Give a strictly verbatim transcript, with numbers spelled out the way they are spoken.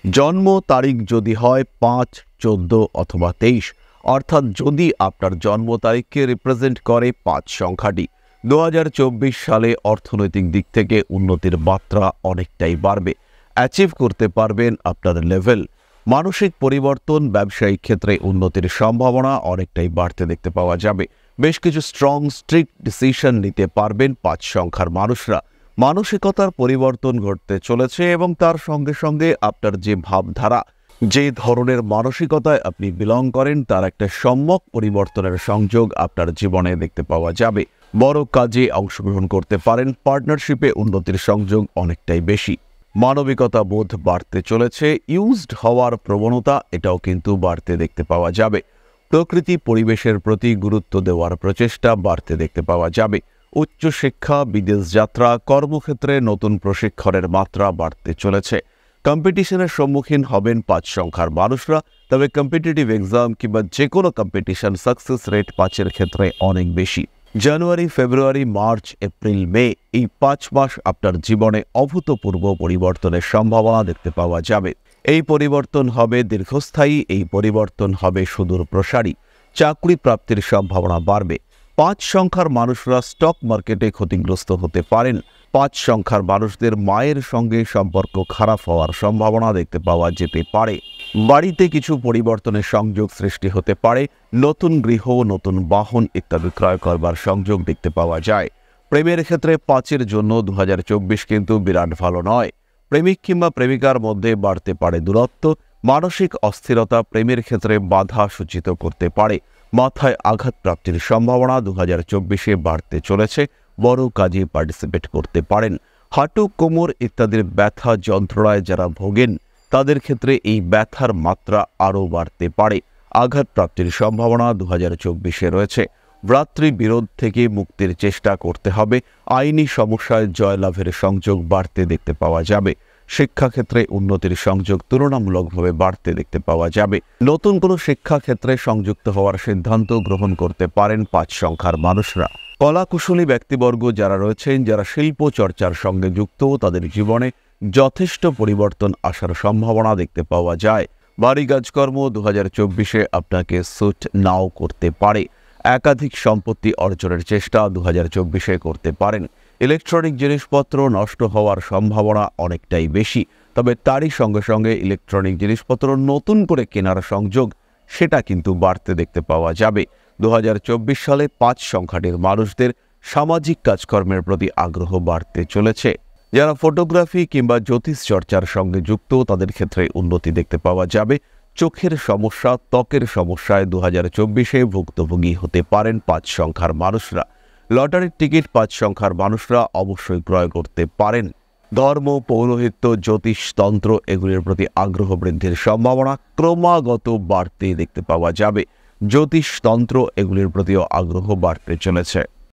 জন্ম তারিখ যদি হয় পাঁচ, চোদ্দ অথবা তেইশ, অর্থাৎ যদি আপনার জন্ম তারিখকে রিপ্রেজেন্ট করে পাঁচ সংখ্যাটি, দু হাজার চব্বিশ সালে অর্থনৈতিক দিক থেকে উন্নতির মাত্রা অনেকটাই বাড়বে। অ্যাচিভ করতে পারবেন আপনার লেভেল। মানসিক পরিবর্তন, ব্যবসায়িক ক্ষেত্রে উন্নতির সম্ভাবনা অনেকটাই বাড়তে দেখতে পাওয়া যাবে। বেশ কিছু স্ট্রং স্ট্রিক্ট ডিসিশন নিতে পারবেন পাঁচ সংখ্যার মানুষরা। মানসিকতার পরিবর্তন ঘটতে চলেছে এবং তার সঙ্গে সঙ্গে আপনার যে ভাবধারা, যে ধরনের মানসিকতায় আপনি বিলং করেন, তার একটা সম্যক পরিবর্তনের সংযোগ আপনার জীবনে দেখতে পাওয়া যাবে। বড় কাজে অংশগ্রহণ করতে পারেন, পার্টনারশিপে উন্নতির সংযোগ অনেকটাই বেশি। মানবিকতা বোধ বাড়তে চলেছে, ইউজড হওয়ার প্রবণতা এটাও কিন্তু বাড়তে দেখতে পাওয়া যাবে। প্রকৃতি পরিবেশের প্রতি গুরুত্ব দেওয়ার প্রচেষ্টা বাড়তে দেখতে পাওয়া যাবে। উচ্চশিক্ষা, বিদেশ যাত্রা, কর্মক্ষেত্রে নতুন প্রশিক্ষণের মাত্রা বাড়তে চলেছে। কম্পিটিশনের সম্মুখীন হবেন পাঁচ সংখ্যার মানুষরা, তবে কম্পিটিটিভ এক্সাম কিংবা যে কোনো কম্পিটিশন সাকসেস রেট পাঁচের ক্ষেত্রে অনেক বেশি। জানুয়ারি, ফেব্রুয়ারি, মার্চ, এপ্রিল, মে এই পাঁচ মাস আপনার জীবনে অভূতপূর্ব পরিবর্তনের সম্ভাবনা দেখতে পাওয়া যাবে। এই পরিবর্তন হবে দীর্ঘস্থায়ী, এই পরিবর্তন হবে সুদূর প্রসারী। চাকরি প্রাপ্তির সম্ভাবনা বাড়বে। পাঁচ সংখ্যার মানুষরা স্টক মার্কেটে ক্ষতিগ্রস্ত হতে পারেন। পাঁচ সংখ্যার মানুষদের মায়ের সঙ্গে সম্পর্ক খারাপ হওয়ার সম্ভাবনা দেখতে পাওয়া যেতে পারে। বাড়িতে কিছু পরিবর্তনের সংযোগ সৃষ্টি হতে পারে। নতুন গৃহ, নতুন বাহন ইত্যাদি ক্রয় করবার সংযোগ দেখতে পাওয়া যায়। প্রেমের ক্ষেত্রে পাঁচের জন্য দু হাজার চব্বিশ কিন্তু বিরাট ভালো নয়। প্রেমিক কিংবা প্রেমিকার মধ্যে বাড়তে পারে দূরত্ব। মানসিক অস্থিরতা প্রেমের ক্ষেত্রে বাধা সূচিত করতে পারে। মাথায় আঘাত প্রাপ্তির সম্ভাবনা দু হাজার চব্বিশে বাড়তে চলেছে। বড় কাজে পার্টিসিপেট করতে পারেন। হাঁটু, কোমর ইত্যাদির ব্যথা যন্ত্রণায় যারা ভোগেন, তাদের ক্ষেত্রে এই ব্যথার মাত্রা আরও বাড়তে পারে। আঘাত প্রাপ্তির সম্ভাবনা দু হাজার চব্বিশে রয়েছে। ভ্রাতৃবিরোধ থেকে মুক্তির চেষ্টা করতে হবে। আইনি সমস্যায় জয়লাভের সংযোগ বাড়তে দেখতে পাওয়া যাবে। শিক্ষাক্ষেত্রে উন্নতির সংযোগ তুলনামূলকভাবে বাড়তে দেখতে পাওয়া যাবে। নতুন কোনো শিক্ষাক্ষেত্রে সংযুক্ত হওয়ার সিদ্ধান্ত গ্রহণ করতে পারেন পাঁচ সংখ্যার মানুষরা। কলাকুশলী ব্যক্তিবর্গ যারা রয়েছেন, যারা শিল্প চর্চার সঙ্গে যুক্ত, তাদের জীবনে যথেষ্ট পরিবর্তন আসার সম্ভাবনা দেখতে পাওয়া যায়। বাড়ি কাজকর্ম দু হাজার চব্বিশে আপনাকে সুট নাও করতে পারে। একাধিক সম্পত্তি অর্জনের চেষ্টা দু হাজার চব্বিশে করতে পারেন। ইলেকট্রনিক জিনিসপত্র নষ্ট হওয়ার সম্ভাবনা অনেকটাই বেশি, তবে তারই সঙ্গে সঙ্গে ইলেকট্রনিক জিনিসপত্র নতুন করে কেনার সংযোগ সেটা কিন্তু বাড়তে দেখতে পাওয়া যাবে। দু হাজার চব্বিশ সালে পাঁচ সংখ্যাটির মানুষদের সামাজিক কাজকর্মের প্রতি আগ্রহ বাড়তে চলেছে। যারা ফটোগ্রাফি কিংবা জ্যোতিষ চর্চার সঙ্গে যুক্ত, তাদের ক্ষেত্রে উন্নতি দেখতে পাওয়া যাবে। চোখের সমস্যা, ত্বকের সমস্যায় দু হাজার চব্বিশে ভুক্তভোগী হতে পারেন পাঁচ সংখ্যার মানুষরা। লটারির টিকিট পাঁচ সংখ্যার মানুষরা অবশ্যই ক্রয় করতে পারেন। ধর্ম, পৌরোহিত্য, জ্যোতিষ, তন্ত্র এগুলির প্রতি আগ্রহ বৃদ্ধির সম্ভাবনা ক্রমাগত বাড়তে দেখতে পাওয়া যাবে। জ্যোতিষ, তন্ত্র এগুলির প্রতিও আগ্রহ বাড়তে চলেছে।